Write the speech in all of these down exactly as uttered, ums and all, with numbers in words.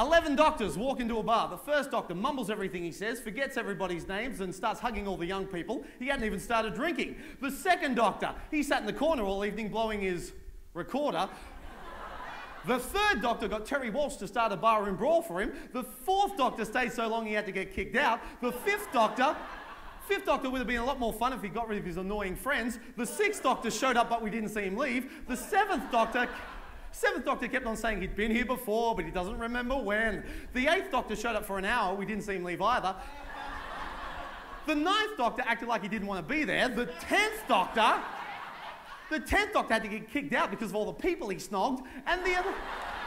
Eleven doctors walk into a bar. The first doctor mumbles everything he says, forgets everybody's names, and starts hugging all the young people. He hadn't even started drinking. The second doctor, he sat in the corner all evening blowing his recorder. The third doctor got Terry Walsh to start a barroom brawl for him. The fourth doctor stayed so long he had to get kicked out. The fifth doctor... Fifth Doctor would have been a lot more fun if he got rid of his annoying friends. The Sixth Doctor showed up, but we didn't see him leave. The Seventh Doctor... Seventh Doctor kept on saying he'd been here before, but he doesn't remember when. The Eighth Doctor showed up for an hour. We didn't see him leave either. The Ninth Doctor acted like he didn't want to be there. The Tenth Doctor... The Tenth Doctor had to get kicked out because of all the people he snogged. And the other...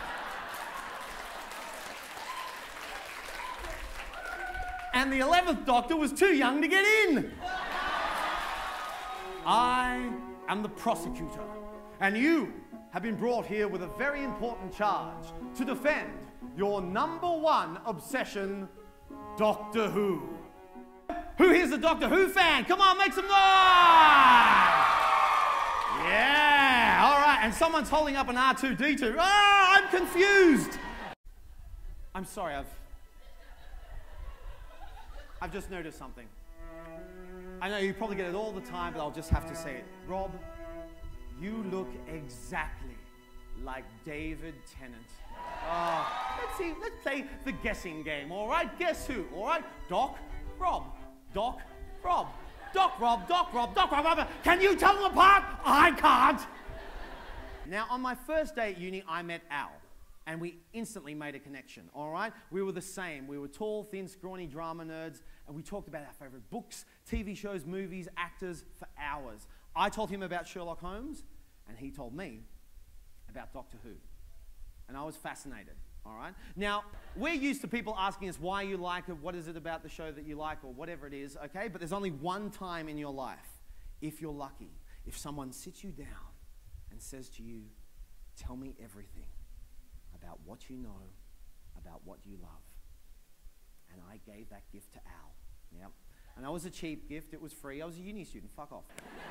And the eleventh Doctor was too young to get in. I am the prosecutor, and you have been brought here with a very important charge to defend your number one obsession, Doctor Who. Who here's a Doctor Who fan? Come on, make some noise! Yeah, all right, and someone's holding up an R two D two. Oh, I'm confused. I'm sorry, I've... I've just noticed something. I know you probably get it all the time, but I'll just have to say it. Rob, you look exactly like David Tennant. Oh, let's see, let's play the guessing game, all right? Guess who, all right? Doc, Rob. Doc, Rob. Doc, Rob, Doc, Rob, Doc, Rob, Rob. Can you tell them apart? I can't. Now, on my first day at uni, I met Al. And we instantly made a connection, all right? We were the same. We were tall, thin, scrawny drama nerds, and we talked about our favorite books, T V shows, movies, actors for hours. I told him about Sherlock Holmes, and he told me about Doctor Who. And I was fascinated, all right? Now, we're used to people asking us why you like it, what is it about the show that you like, or whatever it is, okay? But there's only one time in your life, if you're lucky, if someone sits you down and says to you, tell me everything about what you know, about what you love. And I gave that gift to Al. Yep. And that was a cheap gift, it was free. I was a uni student, fuck off.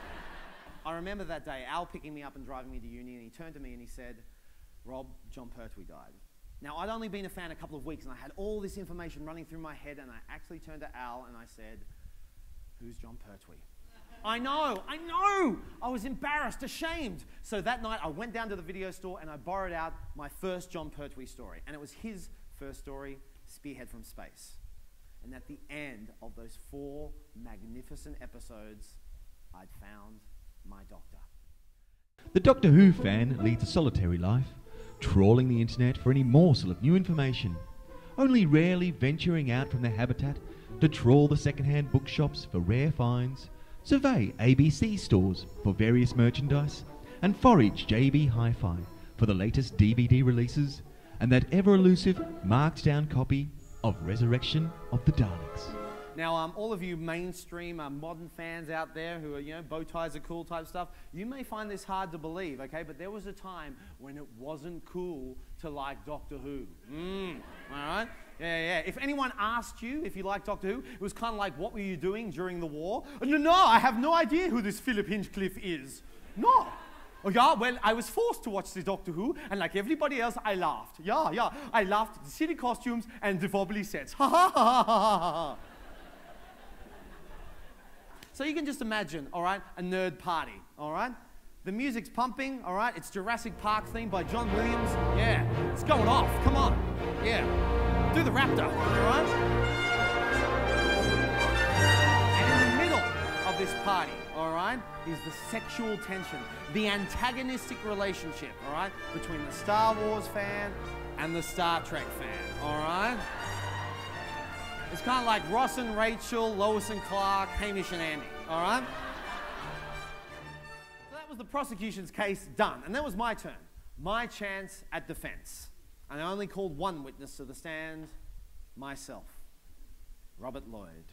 I remember that day, Al picking me up and driving me to uni, and he turned to me and he said, Rob, Jon Pertwee died. Now, I'd only been a fan a couple of weeks, and I had all this information running through my head, and I actually turned to Al and I said, who's Jon Pertwee? I know, I know! I was embarrassed, ashamed. So that night I went down to the video store and I borrowed out my first Jon Pertwee story. And it was his first story, Spearhead from Space. And at the end of those four magnificent episodes, I'd found my doctor. The Doctor Who fan leads a solitary life, trawling the internet for any morsel of new information, only rarely venturing out from their habitat to trawl the second-hand bookshops for rare finds, survey A B C stores for various merchandise, and forage J B Hi-Fi for the latest D V D releases and that ever-elusive marked-down copy of Resurrection of the Daleks. Now, um, all of you mainstream uh, modern fans out there who are, you know, bow ties are cool type stuff, you may find this hard to believe, okay? But there was a time when it wasn't cool to like Doctor Who. Mm, all right? Yeah, yeah. If anyone asked you if you liked Doctor Who, it was kind of like, what were you doing during the war? No, no, I have no idea who this Philip Hinchcliffe is. No. Oh, yeah, well, I was forced to watch the Doctor Who, and like everybody else, I laughed. Yeah, yeah. I laughed at the silly costumes and the wobbly sets. Ha ha ha ha ha ha. So you can just imagine, all right, a nerd party, all right? The music's pumping, all right? It's Jurassic Park theme by John Williams. Yeah, it's going off, come on. Yeah, do the raptor, all right? And in the middle of this party, all right, is the sexual tension, the antagonistic relationship, all right, between the Star Wars fan and the Star Trek fan, all right? It's kind of like Ross and Rachel, Lois and Clark, Hamish and Andy, all right? So that was the prosecution's case done, and then was my turn, my chance at defense. And I only called one witness to the stand, myself, Robert Lloyd.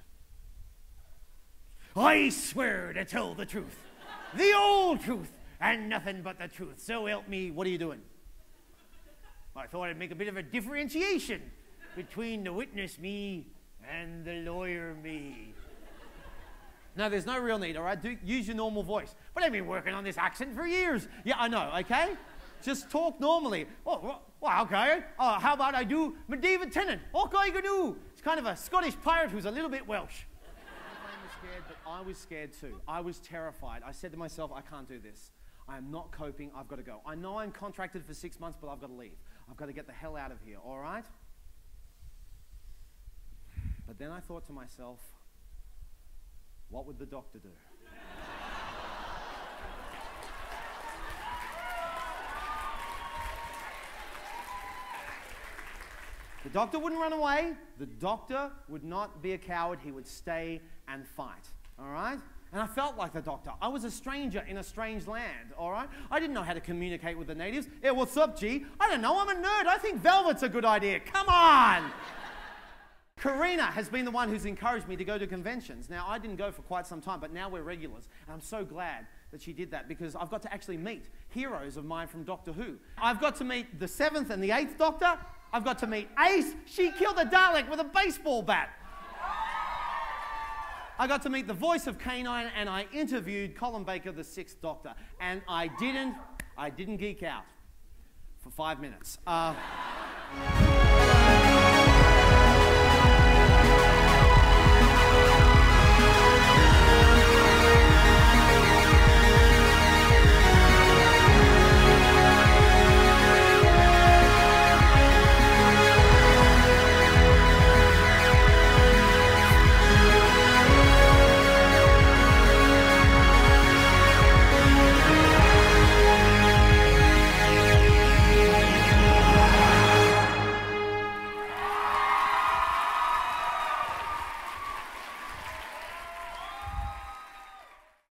I swear to tell the truth, the old truth, and nothing but the truth, so help me. What are you doing? I thought I'd make a bit of a differentiation between the witness me and the lawyer me. No, there's no real need, all right? Do, use your normal voice. But I've been working on this accent for years. Yeah, I know, okay? Just talk normally. Oh, Well, okay. Uh, how about I do David Tennant? Okay, you do. It's kind of a Scottish pirate who's a little bit Welsh. I was scared, but I was scared too. I was terrified. I said to myself, I can't do this. I am not coping. I've got to go. I know I'm contracted for six months, but I've got to leave. I've got to get the hell out of here, all right? But then I thought to myself, what would the doctor do? The doctor wouldn't run away. The doctor would not be a coward. He would stay and fight, all right? And I felt like the doctor. I was a stranger in a strange land, all right? I didn't know how to communicate with the natives. Hey, what's up, G? I don't know. I'm a nerd. I think velvet's a good idea. Come on! Karina has been the one who's encouraged me to go to conventions. Now, I didn't go for quite some time, but now we're regulars. And I'm so glad that she did that because I've got to actually meet heroes of mine from Doctor Who. I've got to meet the seventh and the eighth Doctor. I've got to meet Ace. She killed a Dalek with a baseball bat. I got to meet the voice of K nine, and I interviewed Colin Baker, the sixth Doctor. And I didn't, I didn't geek out for five minutes. Uh,